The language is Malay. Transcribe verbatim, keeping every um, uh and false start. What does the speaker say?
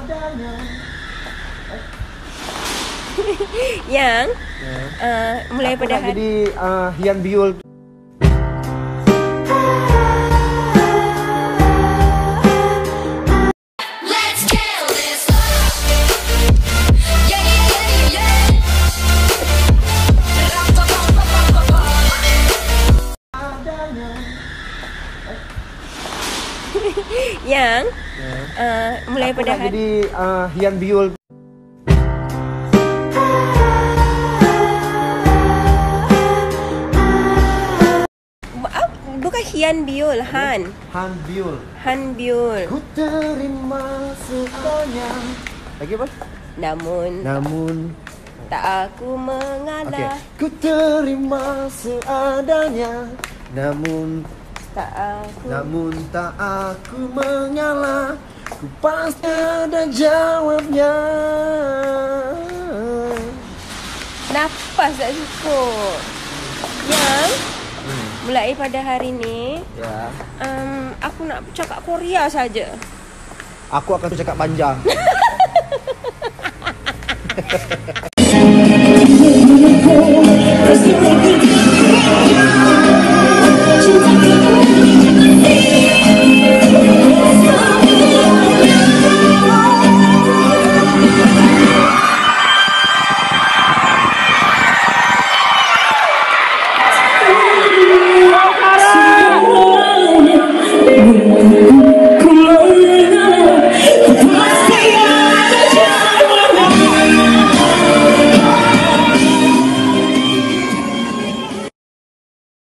Yang uh, mulai Aku pada nak hari jadi uh, Hyun Biol. Let's kill this love. Yeah, yeah, yeah, yeah. Ra-pa-pa-pa-pa-pa-pa. yang uh, mulai Aku pada nak hari jadi uh, Hyun Biol. Ah, bukan Hyun Biol, Han. Han Biol. Han Biol. Ku terima semuanya. Lagi apa? Namun Namun tak aku Okey. mengalah. Ku terima seadanya. Namun Tak aku. Namun tak aku mengalah. Ku pasti ada jawabnya. Nafas tak cukup. Yang Hmm. mulai pada hari ni Ya. um, aku nak cakap Korea saja. Aku akan cakap panjang.